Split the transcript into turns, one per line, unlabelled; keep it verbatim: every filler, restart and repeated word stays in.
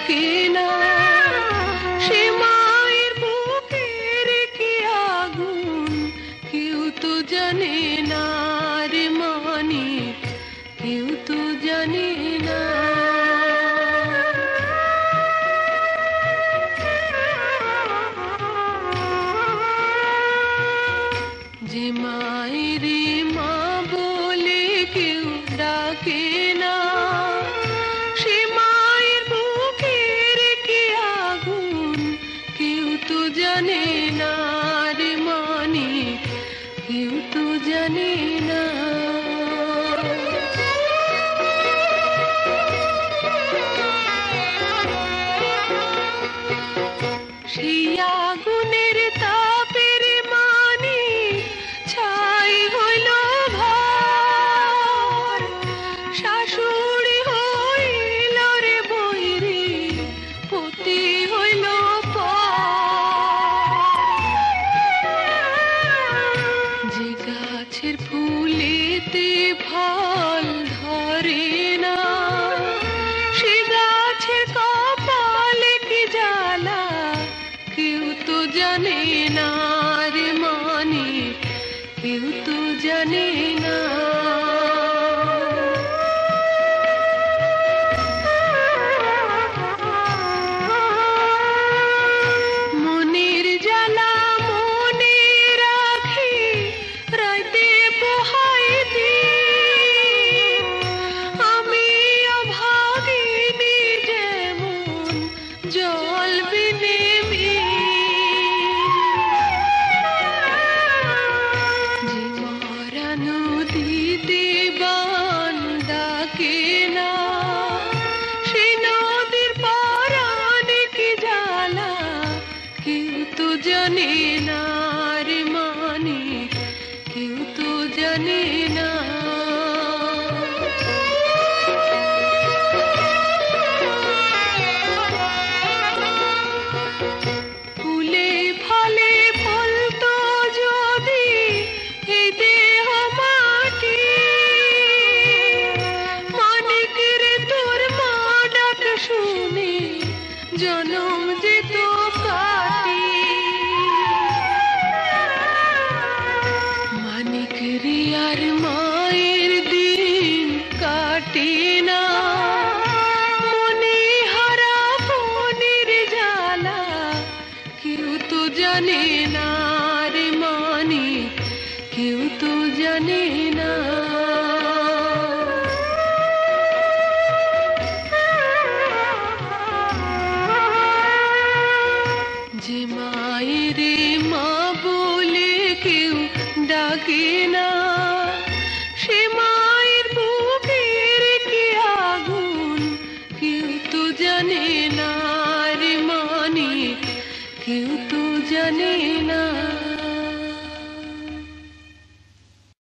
ডাকে না, সে মায়ের বুকের কি আগুন কেউ তো জানে না রে মানিক, কেউ তো জানে না। যে মায়ের মা বলে কেউ ডাকে না, সে মায়ের বুকের কি আগুন কেউ তো জানে না রে মানিক, কেউ তো জানে না। সেই আগুনের তাপের মানিক ছাই হইল ঘর, শাশুড়ি হইল রে বৈরী, পতি হইল পর। যে গাছের ফুলেতে ফল ধরে না, সে গাছের কপালে কি জ্বালা কেউ তো জানে না রে মানিক, কেউ তো জানে না। মনের জ্বালা মনে রাখি রাইতে পোহাই দিই, আমি অভাগিনী যেমন জল বিনে যে মরা নদীতে বান ডাকে না, সে নদীর পারানে কি জ্বালা কেউ তো জানে না রে মানিক, কেউ তো জানে না। ফুলে ফলে ফলতো যদি এই দেহ মাটি, মানিক রে তোর মা ডাক শুনে জনম যেত কাটি। মানিক রে আর মায়ের দিন কাটে না, মনে হারা ফোনের জ্বালা কেউ তো জানে না রে মানিক, কেউ তো জানে না। যে মায়ের মা বলে কেউ ডাকে না, সে মায়ের বুকের কি আগুন কেউ তো জানে না রে মানিক, কেউ তো জানে না।